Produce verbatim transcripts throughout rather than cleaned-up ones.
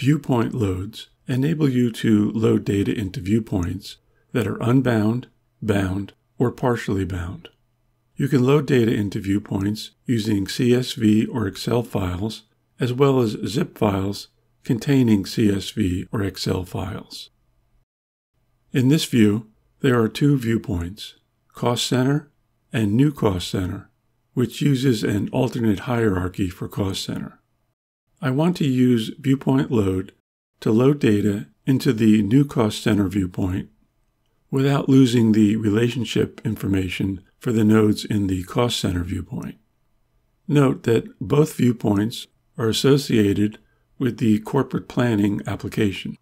Viewpoint loads enable you to load data into viewpoints that are unbound, bound, or partially bound. You can load data into viewpoints using C S V or Excel files, as well as zip files containing C S V or Excel files. In this view, there are two viewpoints, Cost Center and New Cost Center, which uses an alternate hierarchy for Cost Center. I want to use Viewpoint Load to load data into the New Cost Center viewpoint without losing the relationship information for the nodes in the Cost Center viewpoint. Note that both viewpoints are associated with the corporate planning application.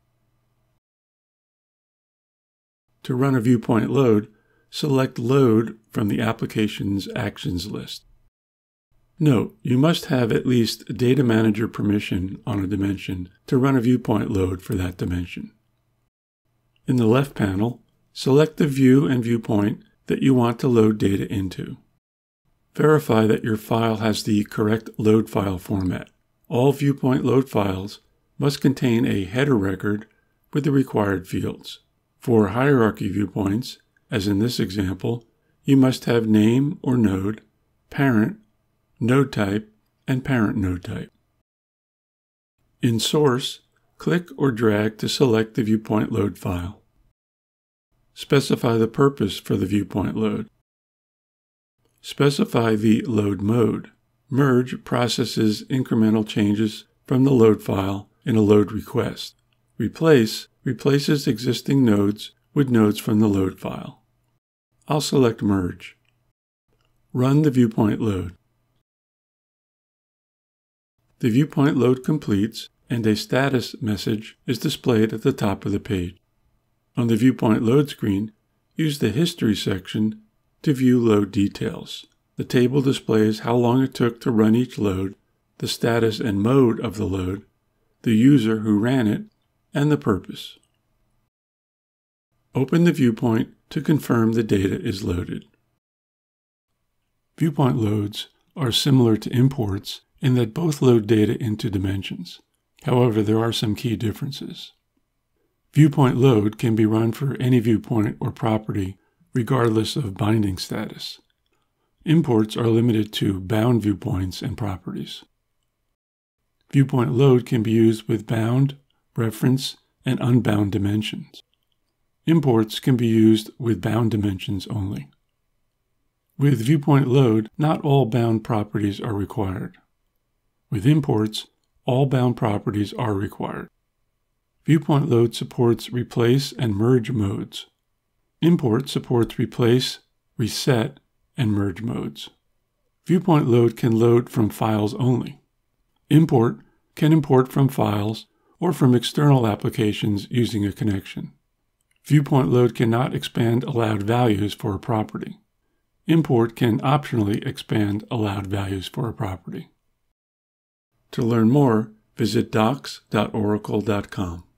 To run a viewpoint load, select Load from the application's actions list. Note, you must have at least Data Manager permission on a dimension to run a viewpoint load for that dimension. In the left panel, select the view and viewpoint that you want to load data into. Verify that your file has the correct load file format. All viewpoint load files must contain a header record with the required fields. For hierarchy viewpoints, as in this example, you must have name or node, parent, node type, and parent node type. In Source, click or drag to select the viewpoint load file. Specify the purpose for the viewpoint load. Specify the load mode. Merge processes incremental changes from the load file in a load request. Replace replaces existing nodes with nodes from the load file. I'll select Merge. Run the viewpoint load. The viewpoint load completes and a status message is displayed at the top of the page. On the viewpoint load screen, use the History section to view load details. The table displays how long it took to run each load, the status and mode of the load, the user who ran it, and the purpose. Open the viewpoint to confirm the data is loaded. Viewpoint loads are similar to imports in that both load data into dimensions. However, there are some key differences. Viewpoint load can be run for any viewpoint or property, regardless of binding status. Imports are limited to bound viewpoints and properties. Viewpoint load can be used with bound, reference, and unbound dimensions. Imports can be used with bound dimensions only. With viewpoint load, not all bound properties are required. With imports, all bound properties are required. Viewpoint load supports replace and merge modes. Import supports replace, reset, and merge modes. Viewpoint load can load from files only. Import can import from files or from external applications using a connection. Viewpoint load cannot expand allowed values for a property. Import can optionally expand allowed values for a property. To learn more, visit docs dot oracle dot com.